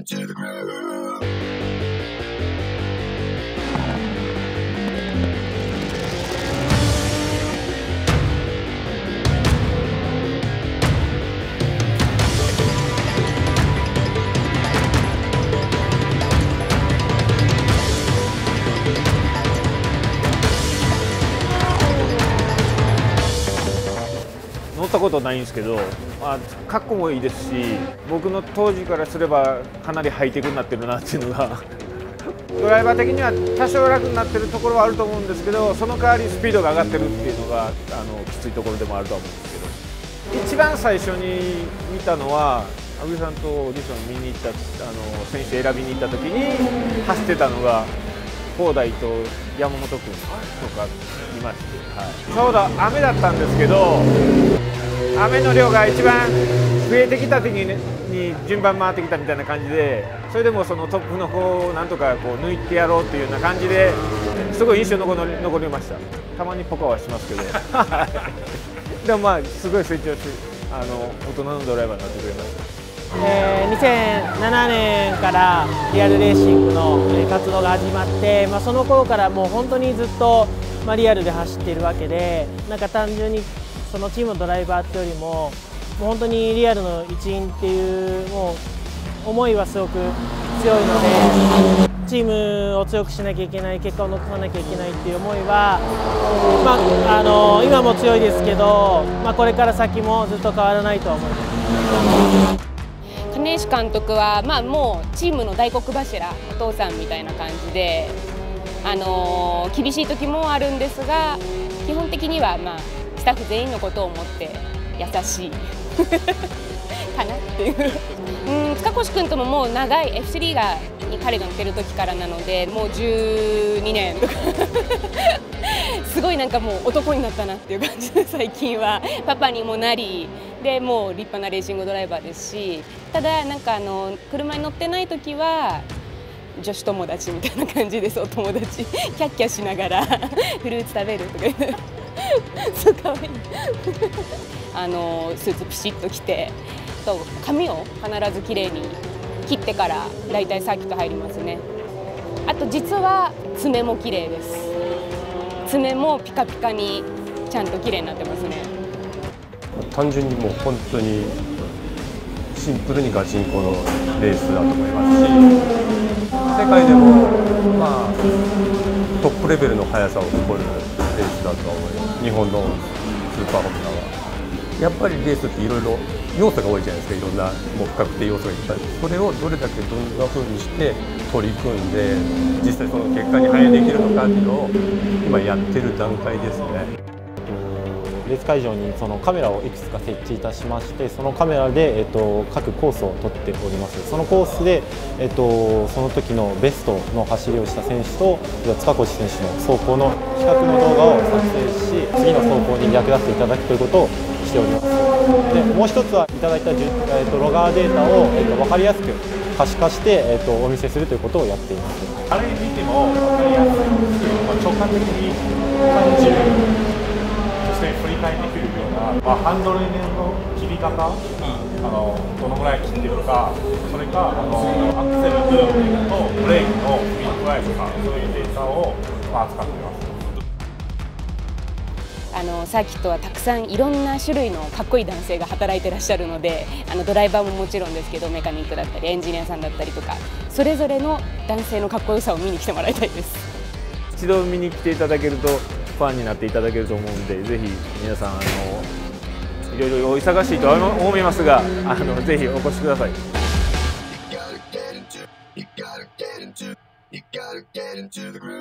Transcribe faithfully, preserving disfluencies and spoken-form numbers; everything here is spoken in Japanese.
into the groove. 乗ったことないんですけど、まあ、格好もいいですし、僕の当時からすればかなりハイテクになってるなっていうのがドライバー的には多少楽になってるところはあると思うんですけど、その代わりスピードが上がってるっていうのがあのきついところでもあると思うんですけど、一番最初に見たのは阿部さんとオーディション見に行ったあの選手選びに行った時に走ってたのが広大と山本君とかいまして、はい、ちょうど雨だったんですけど、雨の量が一番増えてきた時に順番回ってきたみたいな感じで、それでもそのトップの子をなんとかこう抜いてやろうっていうような感じですごい印象残り残りました。たまにポカはしますけどでもまあすごい成長しあの大人のドライバーになってくれました。 えー、にせんななねんからリアルレーシングの活動が始まって、まあ、その頃からもう本当にずっと、まあ、リアルで走っているわけで、なんか単純にそのチームのドライバーっていうよりも、もう本当にリアルの一員っていうもう思いはすごく強いので、チームを強くしなきゃいけない、結果を残さなきゃいけないっていう思いは、まあ、あの今も強いですけど、まあ、これから先もずっと変わらないとは思います。 金石監督は、まあ、もうチームの大黒柱、お父さんみたいな感じで、あのー、厳しい時もあるんですが、基本的には、まあ、スタッフ全員のことを思って優しいかなっていううん、塚越君とももう長い エフスリー がに彼が乗ってる時からなので、もうじゅうにねんとかすごいなんかもう男になったなっていう感じで、最近はパパにもなりで、もう立派なレーシングドライバーですし、ただなんかあの車に乗ってない時は女子友達みたいな感じです。お友達キャッキャしながらフルーツ食べるとか言ってそうかわいいあのスーツピシッと着て、と髪を必ずきれいに切ってからだいたいサーキット入りますね。あと実は爪も綺麗です。爪もピカピカにちゃんと綺麗になってますね。 単純にもう本当にシンプルにガチンコのレースだと思いますし、世界でもまあトップレベルの速さを誇るレースだとは思います。日本のスーパーホンダはやっぱりレースっていろいろ要素が多いじゃないですか。いろんなもう不確定要素がいっぱいある。それをどれだけどんな風にして取り組んで、実際その結果に反映できるのかっていうのを今やってる段階ですね。 レース会場にそのカメラをいくつか設置いたしまして、そのカメラで、えっと、各コースを撮っております。そのコースで、えっと、その時のベストの走りをした選手と塚越選手の走行の比較の動画を撮影し、次の走行に役立てていただくということをしております。でもう一つはいただいた、えっと、ロガーデータを、えっと、分かりやすく可視化して、えっと、お見せするということをやっています。 あれ見ても分かりやすい、直感的に感じる、そして振り返ってくるような、まあ、ハンドルの切り方、あのどのぐらい切ってるか、それかあのアクセルブームとブレーキの踏み具合とか、そういうデータを、まあ、扱っています。 あのサーキットはたくさんいろんな種類のかっこいい男性が働いてらっしゃるので、あのドライバーももちろんですけど、メカニックだったりエンジニアさんだったりとか、それぞれの男性のかっこよさを見に来てもらいたいです。 一度見に来ていただけるとファンになっていただけると思うんで、ぜひ皆さんあのいろいろお忙しいとは思いますが、あのぜひお越しください。 You gotta get into, you gotta get into, you gotta get into the groove.